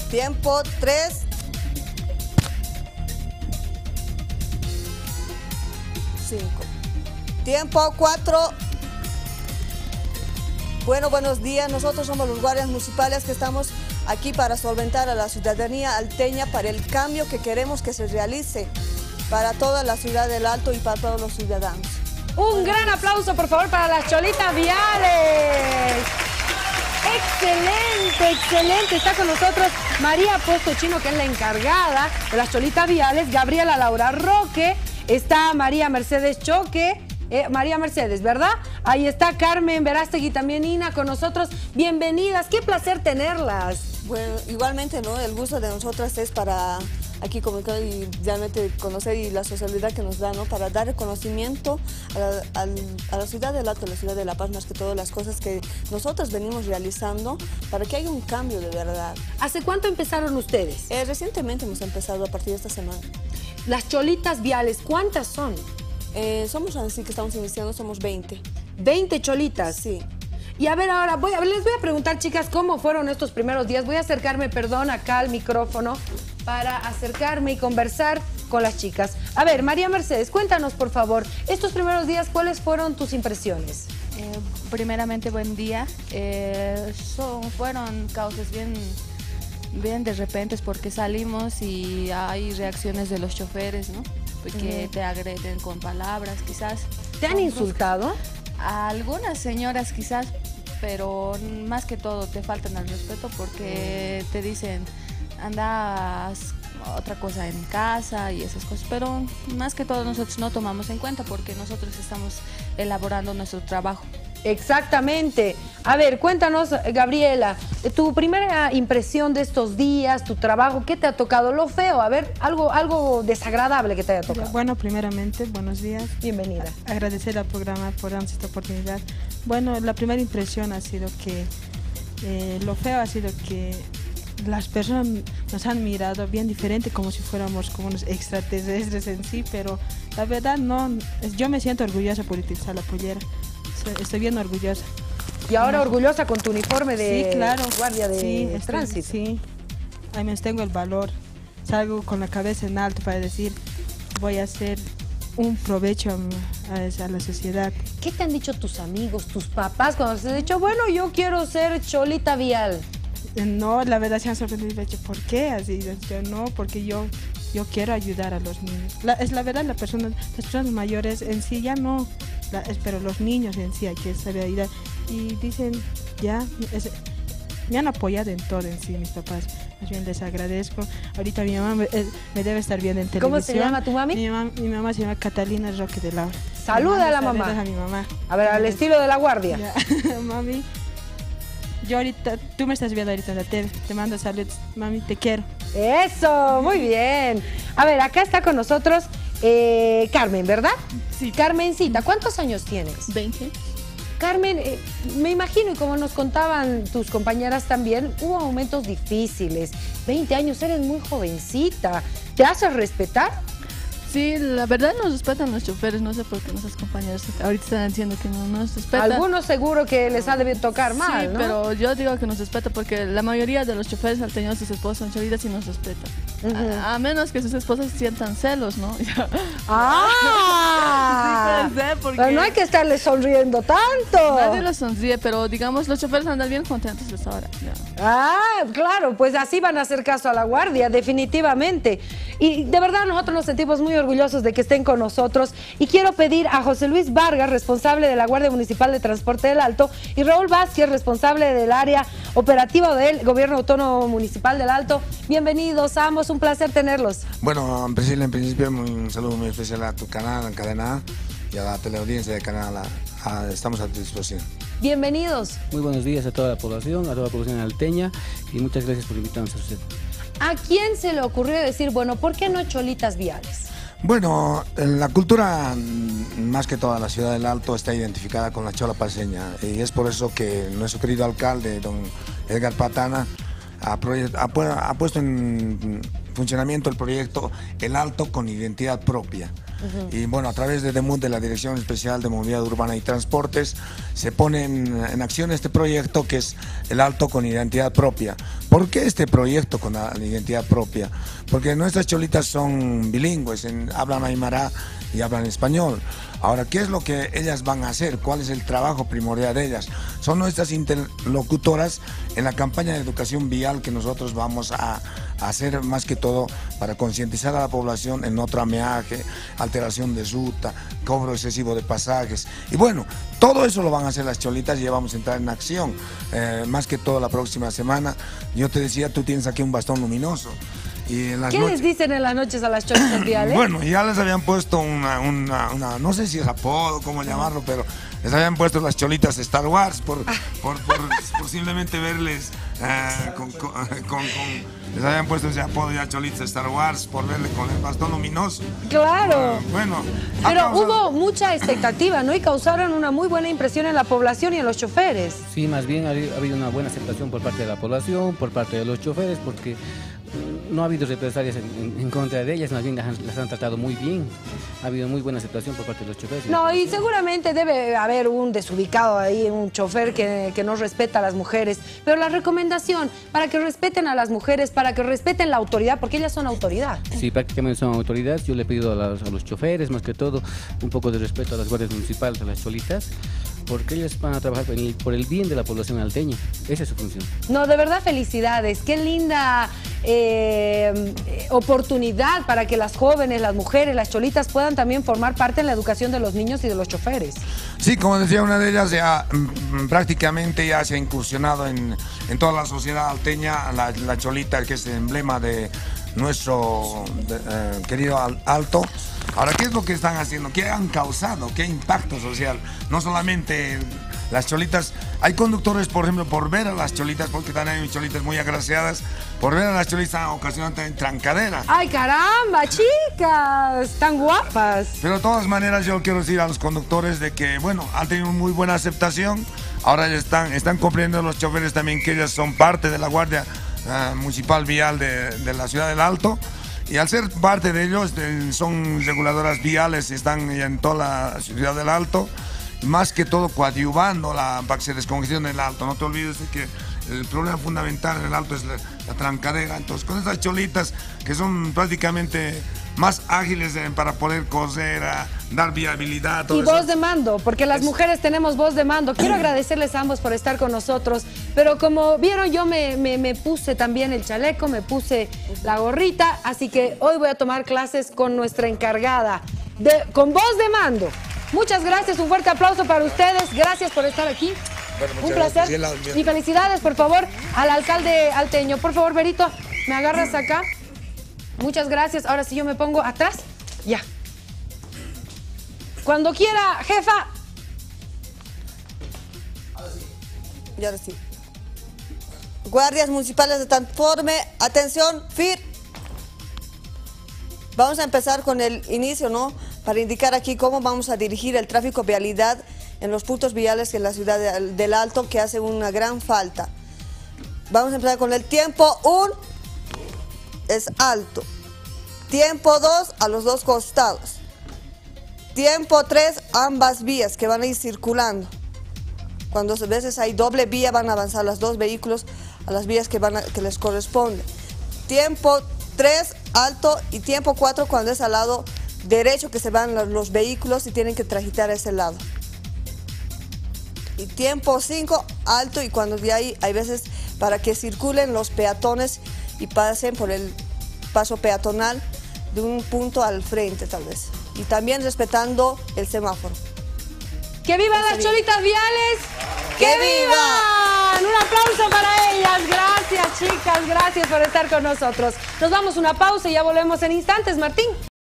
Tiempo 3. Tiempo 4. Bueno, buenos días. Nosotros somos los guardias municipales que estamos aquí para solventar a la ciudadanía alteña para el cambio que queremos que se realice para toda la ciudad del Alto y para todos los ciudadanos. Un gran aplauso, por favor, para las cholitas viales. Excelente, excelente. Está con nosotros María Posto Chino, que es la encargada de las cholitas viales. Gabriela Laura Roque. Está María Mercedes Choque. María Mercedes, ¿verdad? Ahí está Carmen Verástegui, también Ina con nosotros. Bienvenidas, qué placer tenerlas. Bueno, igualmente, ¿no? El gusto de nosotras es para aquí comunicar y realmente conocer y la sociabilidad que nos da, ¿no? Para dar el conocimiento a la ciudad del Alto, a la ciudad de La Paz, más que todo las cosas que nosotros venimos realizando para que haya un cambio de verdad. ¿Hace cuánto empezaron ustedes? Recientemente hemos empezado a partir de esta semana. Las cholitas viales, ¿cuántas son? Somos así que estamos iniciando, somos 20. 20 cholitas. Sí. Y a ver, ahora les voy a preguntar, chicas, ¿cómo fueron estos primeros días? Voy a acercarme, perdón, acá al micrófono para acercarme y conversar con las chicas. A ver, María Mercedes, cuéntanos, por favor, estos primeros días, ¿cuáles fueron tus impresiones? Primeramente, buen día. Fueron causas bien de repente porque salimos y hay reacciones de los choferes, ¿no? Porque te agreden con palabras, quizás. ¿Te han insultado? A algunas señoras quizás, pero más que todo te faltan al respeto porque te dicen andas otra cosa en casa y esas cosas, pero más que todo nosotros no tomamos en cuenta porque nosotros estamos elaborando nuestro trabajo. Exactamente. A ver, cuéntanos, Gabriela, tu primera impresión de estos días, tu trabajo, ¿qué te ha tocado? Lo feo, a ver, algo desagradable que te haya tocado. Bueno, primeramente, buenos días. Bienvenida. Agradecer al programa por darnos esta oportunidad. Bueno, la primera impresión ha sido que, lo feo ha sido que las personas nos han mirado bien diferente, como si fuéramos como unos extraterrestres en sí, pero la verdad no, yo me siento orgullosa por utilizar la pollera. Estoy bien orgullosa. Y ahora orgullosa con tu uniforme de sí, claro. guardia de tránsito. Sí, al menos tengo el valor. Salgo con la cabeza en alto para decir, voy a hacer un provecho a la sociedad. ¿Qué te han dicho tus amigos, tus papás cuando te han dicho, bueno, yo quiero ser cholita vial? No, la verdad se han sorprendido. Me han dicho, ¿por qué? Así, yo no, porque yo quiero ayudar a los niños. Es la verdad, las personas mayores en sí ya no, pero los niños en sí hay que saber ayudar. Y dicen, me han apoyado en todo en sí, mis papás. Más bien les agradezco. Ahorita mi mamá me debe estar viendo en televisión. ¿Cómo se llama tu mami? Mi mamá se llama Catalina Roque de Laura. Saluda a la mamá. Saludos a mi mamá. A ver, al estilo de la guardia. Ya. Mami, yo ahorita, tú me estás viendo ahorita en la tele. Te mando saludos. Mami, te quiero. Eso, muy bien. A ver, acá está con nosotros Carmen, ¿verdad? Sí. Carmencita, ¿cuántos años tienes? 20. Carmen, me imagino, y como nos contaban tus compañeras también, hubo momentos difíciles. 20 años, eres muy jovencita. ¿Te haces respetar? Sí, la verdad nos respetan los choferes, no sé por qué nuestros compañeros ahorita están diciendo que no nos respetan. Algunos seguro que les ha de tocar mal, sí, ¿no? pero yo digo que nos respetan porque la mayoría de los choferes alteños, sus esposas son cholitas y nos respetan. A menos que sus esposas sientan celos, ¿no? ¡Ah! Sí, puede ser, porque pero no hay que estarle sonriendo tanto. nadie los sonríe, pero digamos, los choferes andan bien contentos hasta ahora. Ya. Ah, claro, pues así van a hacer caso a la guardia, definitivamente. Y de verdad nosotros nos sentimos muy orgullosos de que estén con nosotros. Y quiero pedir a José Luis Vargas, responsable de la Guardia Municipal de Transporte del Alto, y Raúl Vázquez, responsable del área operativa del Gobierno Autónomo Municipal del Alto. Bienvenidos ambos, un placer tenerlos. Bueno, en principio un saludo muy especial a tu canal, a Cadena A, y a la teleaudiencia de Canal A. Estamos a tu disposición. Bienvenidos. Muy buenos días a toda la población alteña, y muchas gracias por invitarnos a usted. ¿A quién se le ocurrió decir, bueno, ¿por qué no cholitas viales? Bueno, la cultura, más que toda la ciudad del Alto, está identificada con la chola paceña, y es por eso que nuestro querido alcalde, don Edgar Patana, ha puesto en funcionamiento el proyecto El Alto con Identidad Propia. Y bueno, a través de DEMUT, de la Dirección Especial de Movilidad Urbana y Transportes, se pone en acción este proyecto que es El Alto con Identidad Propia, ¿Por qué este proyecto con la identidad propia? Porque nuestras cholitas son bilingües, hablan aymara y hablan español. Ahora, ¿qué es lo que ellas van a hacer? ¿Cuál es el trabajo primordial de ellas? Son nuestras interlocutoras en la campaña de educación vial que nosotros vamos a hacer más que todo para concientizar a la población en no trameaje, alteración de ruta, cobro excesivo de pasajes. Y bueno, todo eso lo van a hacer las cholitas y ya vamos a entrar en acción. Más que todo la próxima semana. Yo te decía, tú tienes aquí un bastón luminoso. Y en las ¿Qué noches, les dicen en las noches a las cholitas viales? bueno, ya les habían puesto una, no sé si es apodo, cómo llamarlo, pero les habían puesto las cholitas Star Wars por simplemente verles les habían puesto ese apodo ya cholitas Star Wars por verle con el bastón luminoso. Claro. Bueno. Pero hubo mucha expectativa, ¿no? Y causaron una muy buena impresión en la población y en los choferes. Sí, más bien ha habido una buena aceptación por parte de la población, por parte de los choferes, porque no ha habido represalias en contra de ellas, más bien las han tratado muy bien. Ha habido muy buena aceptación por parte de los choferes. No, y seguramente debe haber un desubicado ahí, un chofer que no respeta a las mujeres. Pero la recomendación, para que respeten a las mujeres, para que respeten la autoridad, porque ellas son autoridad. Sí, prácticamente son autoridades. Yo le he pedido a los choferes, más que todo, un poco de respeto a las guardias municipales, a las cholitas, porque ellos van a trabajar por el bien de la población alteña. Esa es su función. No, de verdad, felicidades. Qué linda oportunidad para que las jóvenes, las mujeres, las cholitas puedan también formar parte en la educación de los niños y de los choferes. Sí, como decía una de ellas, ya prácticamente ya se ha incursionado en toda la sociedad alteña, la cholita, que es el emblema de nuestro querido Alto. Ahora, ¿qué es lo que están haciendo? ¿Qué han causado? ¿Qué impacto social? No solamente las cholitas, hay conductores, por ejemplo, por ver a las cholitas, porque también hay cholitas muy agraciadas, por ver a las cholitas han ocasionado también trancadera. ¡Ay, caramba, chicas! ¡Tan guapas! Pero de todas maneras yo quiero decir a los conductores de que, bueno, han tenido muy buena aceptación. Ahora ya están comprendiendo los choferes también que ellas son parte de la Guardia Municipal Vial de la ciudad del Alto. Y al ser parte de ellos, son reguladoras viales, están en toda la ciudad del Alto, más que todo coadyuvando para que se descongestione el Alto. No te olvides de que el problema fundamental en el Alto es la trancadera. Entonces, con estas cholitas que son prácticamente más ágiles para poder coser, dar viabilidad. Y voz de mando, porque las mujeres tenemos voz de mando. Quiero agradecerles a ambos por estar con nosotros, pero como vieron, yo me puse también el chaleco, me puse la gorrita, así que hoy voy a tomar clases con nuestra encargada, con voz de mando. Muchas gracias, un fuerte aplauso para ustedes, gracias por estar aquí. Bueno, un placer. Y felicidades, por favor, al alcalde alteño. Por favor, Berito, ¿me agarras acá? Muchas gracias. Ahora sí yo me pongo atrás. Ya. Cuando quiera, jefa. Y ahora sí. Guardias municipales de transporte, atención, FIR. Vamos a empezar con el inicio, ¿no? Para indicar aquí cómo vamos a dirigir el tráfico vialidad en los puntos viales en la ciudad del Alto, que hace una gran falta. Vamos a empezar con el tiempo 1, es alto. Tiempo 2, a los dos costados. Tiempo 3, ambas vías que van a ir circulando. Cuando a veces hay doble vía, van a avanzar los dos vehículos a las vías que les corresponde. Tiempo 3, alto, y tiempo 4, cuando es al lado derecho que se van los vehículos y tienen que transitar a ese lado. Y tiempo 5, alto, y cuando ya hay veces para que circulen los peatones y pasen por el paso peatonal de un punto al frente tal vez. Y también respetando el semáforo. ¡Que vivan las cholitas viales! ¡Que vivan! Un aplauso para ellas. Gracias, chicas. Gracias por estar con nosotros. Nos vamos a una pausa y ya volvemos en instantes, Martín.